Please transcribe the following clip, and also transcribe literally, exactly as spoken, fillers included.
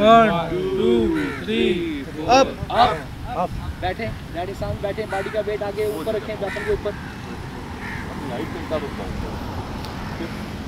One two three up up up. बैठे डैडी साउंड बैठे, बॉडी का वेट आगे ऊपर रखें, वेपन के ऊपर।